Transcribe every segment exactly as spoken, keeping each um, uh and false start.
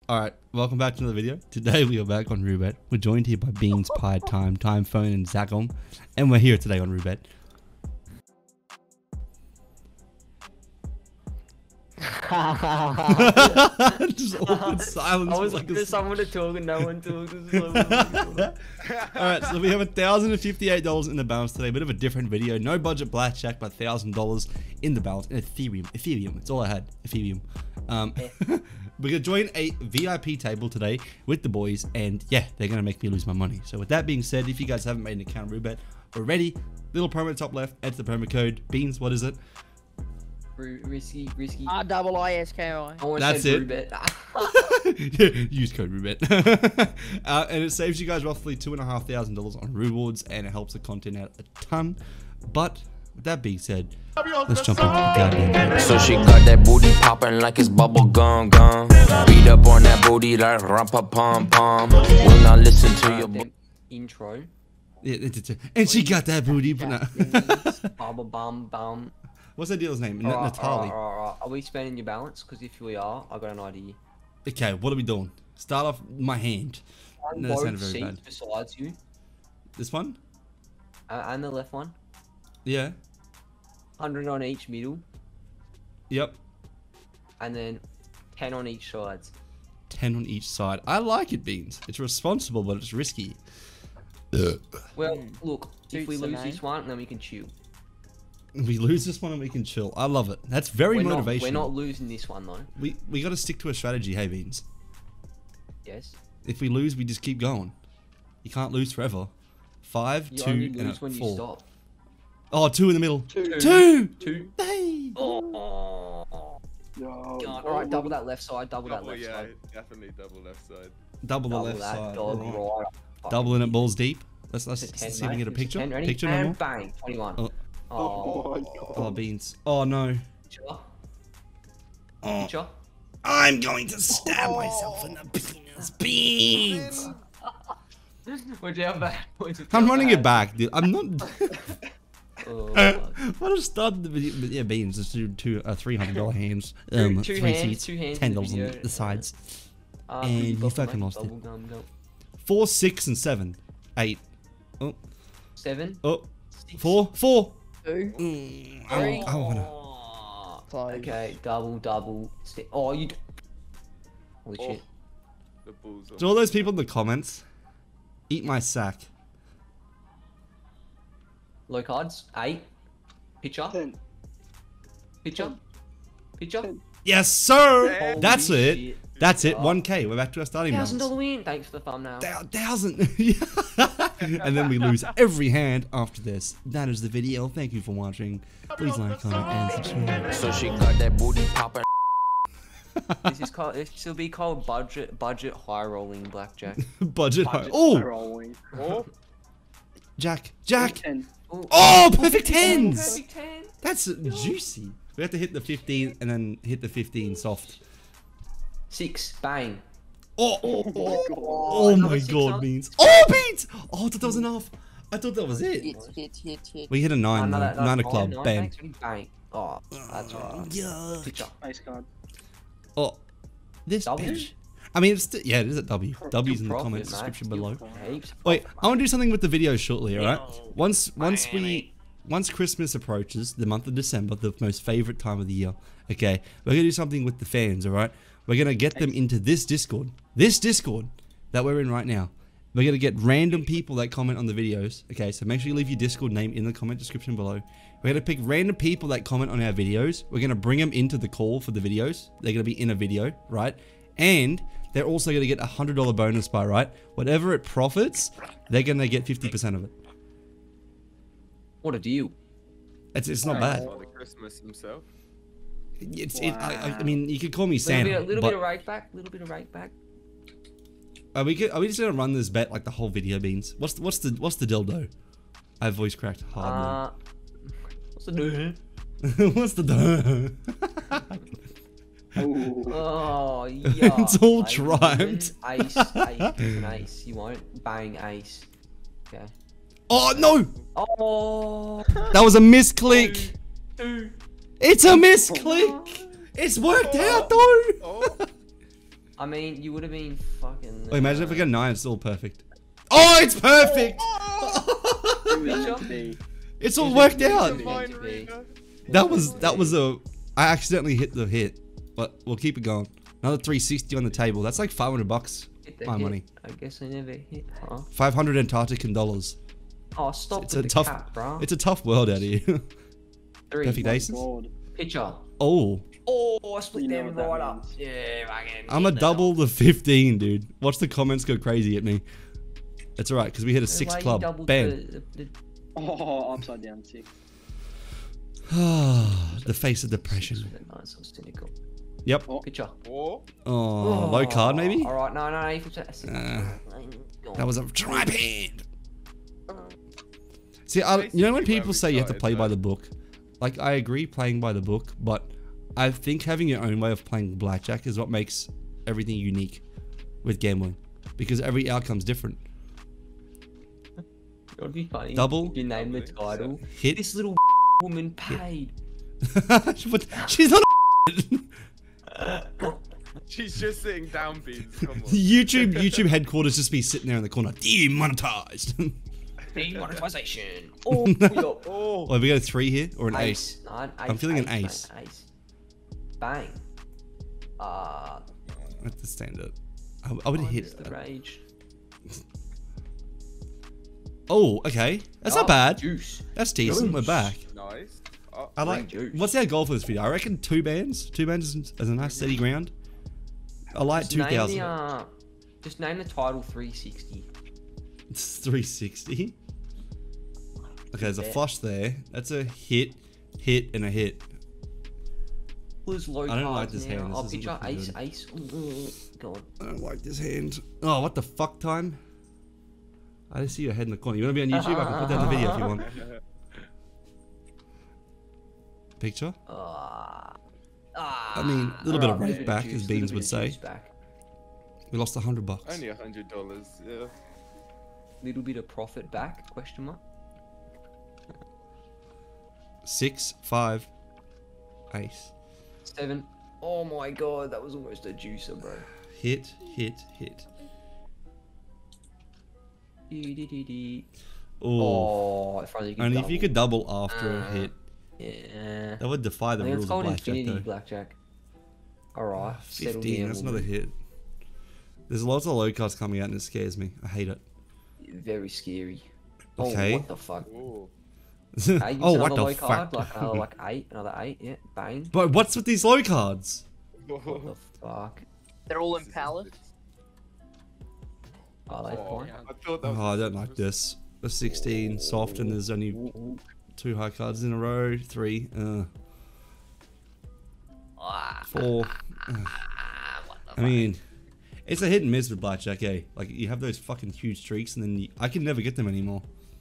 Alright, welcome back to another video. Today we are back on Roobet. We're joined here by Beans, Pie, Time, Time Phone, and Zacom. And we're here today on Roobet. Just awkward silence. I was like like, someone to talk and no one talks. Alright, so we have one thousand fifty-eight dollars in the balance today. Bit of a different video. No budget blackjack, but one thousand dollars in the balance. And Ethereum. Ethereum. It's all I had. Ethereum. Um, we're going to join a V I P table today with the boys. And yeah, they're going to make me lose my money. So with that being said, if you guys haven't made an account on Roobet already, little promo top left, enter the promo code. Beans, what is it? Risky, risky. R double I S K I. That's it. Roobet. Use code Roobet. uh, and it saves you guys roughly two and a half thousand dollars on rewards, and it helps the content out a ton. But with that being said, let's jump into the goddamn game. So she got that booty popping like it's bubble gum gum. Beat up on that booty like rumpa pom pom. When I listen to your Them intro. Yeah, it- it- it- and she got that booty. But no. Bum bum bum. What's that dealer's name? N- Alright, Natali. alright, alright, alright. Are we spending your balance? Because if we are, I got an idea. Okay, what are we doing? Start off my hand. On No, that sounded both very seats bad. besides you, This one? uh, and the left one, Yeah. one hundred on each middle, Yep. and then ten on each sides. ten on each side. I like it, Beans. It's responsible, but it's risky. Well, look, if Suits we the lose name. this one, then we can chill. We lose this one and we can chill. I love it. That's very We're not, motivational. we're not losing this one though. We we got to stick to a strategy, hey Beans. Yes. If we lose, we just keep going. You can't lose forever. Five, You two, only and lose a when you four. stop. Oh, two in the middle. Two. Two. Two. Hey. Oh. No. God. All right, double that left side. Double, Double, that left yeah, side. definitely double left side. Double the Double left that side. dog Right. right. up. Doubling it balls deep. Let's let's It's a ten, see if we can mate. get a It's picture. ten. Ready? Picture and normal. bang. twenty-one. Oh. Oh. Oh my god. Oh, Beans. Oh no. Picture. Oh. Picture. I'm going to stab myself in the penis. Beans. Watch out back. Watch out I'm running it back, dude. I'm not. Oh, I fuck. just started the video, but yeah, Beans. Just do two uh, three hundred dollar hands. Um, two three hands, seats, two hands ten in the dollars on video. the sides. Uh, And you you got fucking the lost it. bubble gum, go. Four, six, and seven, eight. Oh, Seven. oh, Six. four, four. Two. Mm, Three. I, I wanna. Oh. Close. Okay, double, double. sti- Oh, you. Holy Oh. shit. The balls To all those people in the comments, eat my sack. Low cards. Eight. Picture. Ten. Picture. Picture. Ten. Yes, sir. Holy That's it. shit. That's it. Oh. one K. We're back to our starting Thousand balance. dollar win. Thanks for the thumbnail. Thou- Thousand. And then we lose every hand after this. That is the video. Thank you for watching. Please like, comment, and subscribe. So she got that booty popping. This is called. This will be called budget budget high rolling blackjack. Budget. Budget Oh, rolling. Oh, Jack. Jack. Ten. Oh, perfect tens. Perfect ten. That's juicy. We have to hit the fifteen and then hit the fifteen soft. Six. Bang. Oh, oh, Oh my oh, god. oh another my six god, up. Beans. Oh, Beans. Oh, I thought that was enough. I thought that was it. Hit, hit, hit, hit. We hit a nine, though. Another- Nine another o'clock. nine, Bam. thanks, ready? Bang. Oh, that's right. Yeah. Picture. Nice card. Oh, this W? bitch. I mean, it's yeah, it is a W. W's in the Profit, comments mate. description Still below. heaps of Wait, profit, I want to do something with the video shortly, alright? Once once we once Christmas approaches, the month of December, the most favorite time of the year, okay, we're gonna do something with the fans, alright? We're gonna get them into this Discord. This Discord that we're in right now. We're gonna get random people that comment on the videos. Okay, so make sure you leave your Discord name in the comment description below. We're gonna pick random people that comment on our videos. We're gonna bring them into the call for the videos. They're gonna be in a video, right? And they're also gonna get a hundred dollar bonus buy, right? Whatever it profits, they're gonna get fifty percent of it. What a deal. It's it's not bad. Father Christmas himself. It's it. I, I- I mean, you could call me Little Santa, bit, a little but bit of rake back. Little bit of rake back. are we good, are we just gonna run this bet like the whole video, Beans? What's the, what's the what's the dildo? I voice cracked hard. Uh, what's the do? Man. What's the dildo? Oh. Oh, yeah. It's all triumphed. Ace, ace, an ace. You won't bang ace. Okay. Oh no! Oh. That was a misclick. Two. It's a misclick. It's worked out though. Oh, I mean, you would have been fucking. Wait, imagine if uh, we get nine, it's still perfect. Oh, it's perfect! Picture? It's all worked out. Meant to be. That was that was a. I accidentally hit the hit, but we'll keep it going. Another three sixty on the table. That's like five hundred bucks. Hit the My hit. money. I guess I never hit, huh? five hundred Antarctican dollars. Oh, stop It's with a the tough. cap, bro. It's a tough world out here. Three. Perfect aces. God. Picture. Oh, Oh, I split You know them what that right up. means. Yeah, fucking. I'm a hit that double up. the fifteen, dude. Watch the comments go crazy at me. It's alright because we hit a The six way you club. doubled Bam. The, the, Oh, upside down six. the face of the depression. nice, so cynical. Yep. Picture. Or Oh, low card maybe. All right, no, no, no. You can say- Uh, Go on. That was a tripod. See, I, you know when Basically people where say we you have to started, play by right? the book, like I agree playing by the book, but I think having your own way of playing blackjack is what makes everything unique with gambling, because every outcome's different. It would be funny. Double. You name the Double, title. Hit. This little woman paid. But she's not. she's just sitting down, Beans. Come on. YouTube YouTube headquarters just be sitting there in the corner, demonetized. Demonetization. Oh, we got Oh, Oh, we got a three here or an ace? ace. No, an I'm ace, feeling an ace, ace. mate, ace. Bang. Uh, That's the standard. I, I would hit. hit the rage. Oh, okay. That's Oh, not bad. Juice. That's decent. We're Juice. back. nice. Oh, I like. juice. What's our goal for this video? I reckon two bands. Two bands is, is a nice steady ground. I like Just two name the, thousand. uh, just name the title three sixty. It's three sixty. Okay, there's a Yeah. flush there. That's a hit, hit, and a hit. Who's low I don't like cards this now? hand, this I'll isn't picture looking ace, good. ace. Ooh, go on. I don't like this hand. Oh, what the fuck time? I just see your head in the corner. You want to be on YouTube? I can put that in the video if you want. Picture? Ah. I mean, a little bit of rake back, as Beans would say. Back. We lost a hundred bucks. Only a hundred dollars. Yeah. Little bit of profit back? Question mark. Six, five, ace. Seven. Oh my god, that was almost a juicer, bro. Hit, hit, hit. Dee, dee, dee, dee. Oh, Oh, if only you could only if you double. could double after a Uh, hit. Yeah. That would defy I the think rules it's of called blackjack, infinity though. blackjack. Alright. settle fifteen, down, that's not a woman. hit. There's lots of low cards coming out and it scares me. I hate it. Very scary. Okay. Oh, what the fuck? Oh. Hey, use oh, another what the low card, fuck? like another like eight, another eight, yeah, bang. But what's with these low cards? What the fuck? They're all in palace. Are they Oh, fine? I thought that was Oh, I don't like this. A sixteen, soft, and there's only two high cards in a row. Three, uh, four. uh. I mean, it's a hit and miss with blackjack, eh? Like, you have those fucking huge streaks, and then you, I can never get them anymore.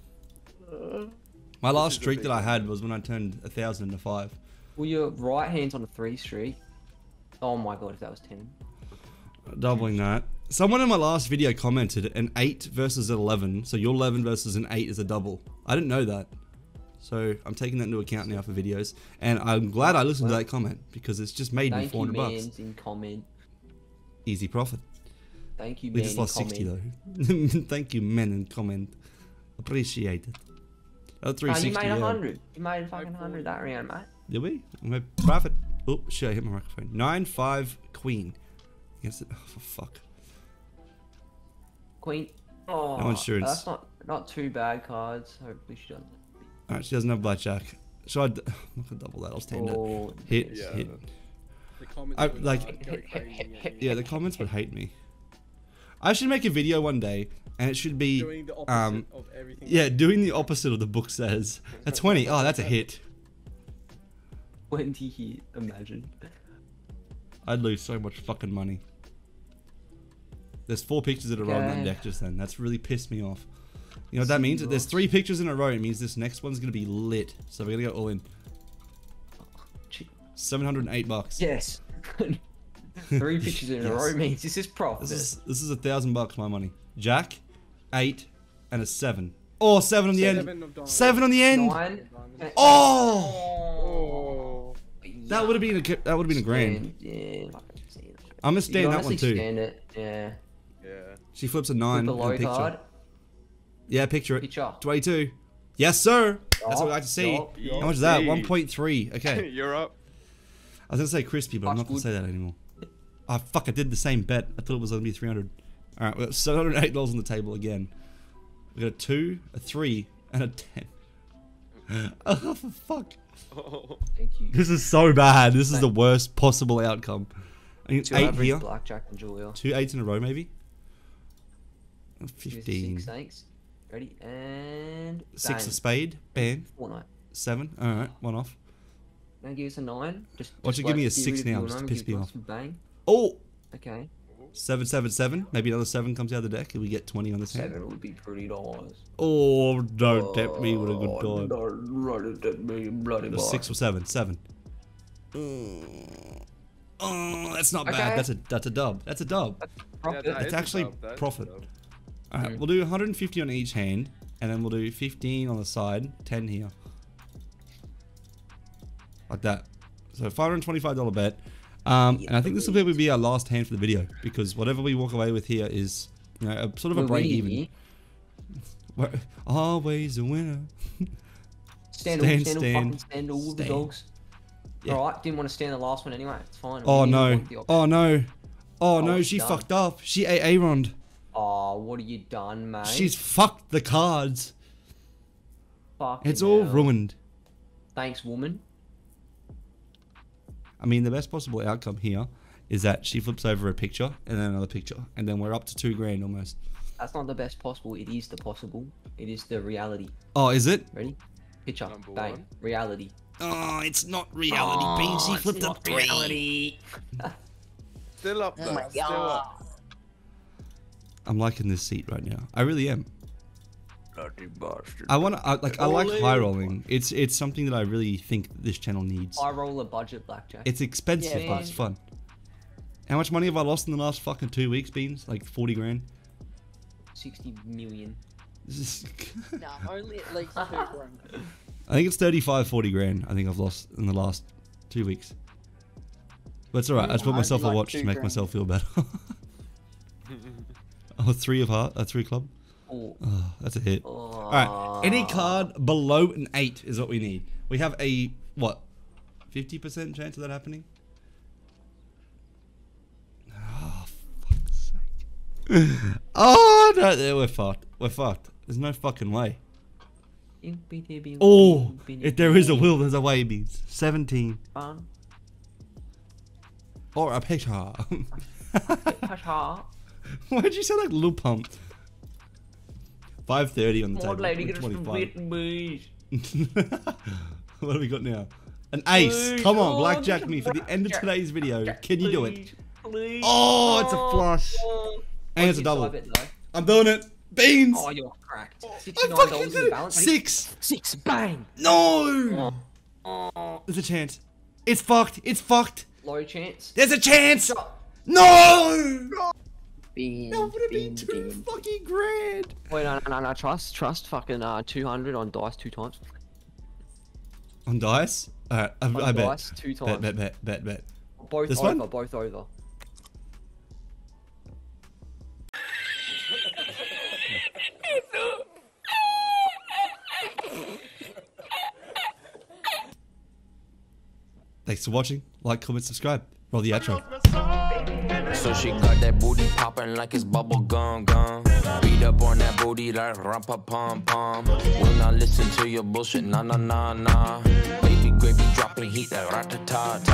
My last is the streak big that I one. had was when I turned a thousand into five. Well, your right hand's on a three streak. Oh my god, if that was ten. Doubling that. Someone in my last video commented an eight versus an eleven, so your eleven versus an eight is a double. I didn't know that. So I'm taking that into account now for videos. And I'm glad I listened to that comment because it's just made me Thank four you, hundred bucks. mans, in comment. Easy profit. Thank you, We man, just in lost sixty comment. though. Thank you, men, in comment. Appreciate it. Another Oh, you three sixty. made a yeah. hundred. You made a fucking hundred that round, mate. Did we? We made profit. Oh, shit, I hit my microphone. nine five queen. Against it. Oh, for fuck. Queen. Oh, No insurance. That's not not two bad cards. Hopefully she doesn't. Alright, she doesn't have blackjack. Should I. D- I'm not gonna double that. I'll stand it. Oh, Hit, Yeah. hit. The comments I- would, like- uh, go crazy at you. Yeah, the comments would hate me. I should make a video one day, and it should be, Doing the opposite um, of everything. yeah, doing the opposite of the book says. A twenty. Oh, that's a hit. twenty hit. Imagine. I'd lose so much fucking money. There's four pictures in a row on that Okay. deck just then. That's really pissed me off. You know what that means? If there's three pictures in a row, it means this next one's gonna be lit. So we're gonna go all in. Gee. seven hundred eight bucks. Yes. Three pictures in a Yes. row means this is profit. This is this is a thousand bucks my money. Jack, eight, and a seven. Oh, seven on the Seven end. of diamonds. Seven on the end. Nine. Oh, Oh. that would have been a that would have been a grand. Yeah. fucking see it. I'm gonna You stand that one honestly too. stand it. Yeah. Yeah. She flips a nine. With the and low picture. card. Yeah, picture it. Picture. twenty-two. Yes, sir. That's what we Yup, like to see. yup, How much is that? Easy. one point three. Okay. You're up. I was gonna say crispy, but I'm not gonna say that anymore. Oh fuck! I did the same bet. I thought it was gonna be three hundred. All right, we got seven hundred eight dollars on the table again. We got a two, a three, and a ten. Oh for fuck! Thank you. This is so bad. This is the worst possible outcome. I mean, Two eight average here. blackjack and Julia. Two eights in a row, maybe. Here's Fifteen. Six snakes. Ready and Six bang. of spade. Bang. Four nine. Seven. All right, one off. Now give us a nine. Just. Why don't just you give me a like, get six rid of now, your just to nine, piss give me us off. a Bang. Oh. Okay. Seven, seven, seven. Maybe another seven comes out of the deck, and we get twenty on this hand. Seven would be pretty nice. Oh, don't tempt me with a good time. Don't tempt me, bloody The boy. six or seven. Seven. Mm. Oh, that's not bad. Okay. That's a that's a dub. That's a dub. Profit. that It's is a actually dub, that is a profit. dub. All right, we'll do one hundred fifty on each hand, and then we'll do fifteen on the side, ten here, like that. So five hundred twenty-five dollar bet. Um, and I think this will probably be our last hand for the video because whatever we walk away with here is, you know, a, sort of a We're break winning even. here. We're always a winner. Stand, Stand, all, stand, stand, all, fucking stand all of the stand. dogs. Yeah. Alright, didn't want to stand the last one anyway. It's fine. Oh We didn't no! want the option. Oh no! Oh no! it's She done. fucked up. She ate A-Rond. Oh, what have you done, mate? She's fucked the cards. Fucking It's all hell. ruined. Thanks, woman. I mean, the best possible outcome here is that she flips over a picture and then another picture, and then we're up to two grand almost. That's not the best possible. It is the possible. It is the reality. Oh, is it? Ready? Picture. Number Bang. one. Reality. Oh, it's not reality, Oh, Bean. She it's flipped a not three. reality. Still up Oh though. my Still god. up. I'm liking this seat right now. I really am. Bloody bastard. I want to like. I like high rolling. It's it's something that I really think this channel needs. I roll a budget blackjack. It's expensive, Yeah, but it's man. fun. How much money have I lost in the last fucking two weeks, Beans? Like forty grand. sixty million. This is No, only at least two grand. I think it's thirty-five, forty grand. I think I've lost in the last two weeks. But it's alright. I just bought I'd myself a like watch to two make grand. myself feel better. Oh, three of heart, a three club. Oh. Oh, that's a hit. Oh. All right, any card below an eight is what we need. We have a what, fifty percent chance of that happening? Oh, fuck's sake! Oh no, we're fucked. We're fucked. There's no fucking way. Oh, if there is a will, there's a way. Beans seventeen Fun. or a picture. Pasha. Why'd you sound like Lil Pump? five thirty on the Old table. lady, get us some twenty-five. Vietnamese. What have we got now? An ace. Please, Come on, oh, blackjack get me for the end of blackjack. today's video. Can you do it? Please, please. Oh, it's a flush. Oh. And it's a What's your double. side bet, though? I'm doing it. Beans. Oh, you're cracked. I sixty-nine fucking dollars did in it. balance. Six. Six. Bang. No. Oh. There's a chance. It's fucked. It's fucked. Low chance. There's a chance. Shot. No. Bean, That would have been bean, two bean. fucking grand. Wait, no, no, no, no, trust, trust, fucking uh, two hundred on dice two times. On dice. All right. I, On I bet. dice two Bet. times. Bet. Bet. Bet. Bet. Both This over, one? both over. Thanks for watching. Like, comment, subscribe. Roll the outro. So she got that booty popping like it's bubble gum gum. Beat up on that booty like rumpa pum pum. Will not listen to your bullshit, nah nah nah nah. Baby gravy dropping heat like rat-ta-ta.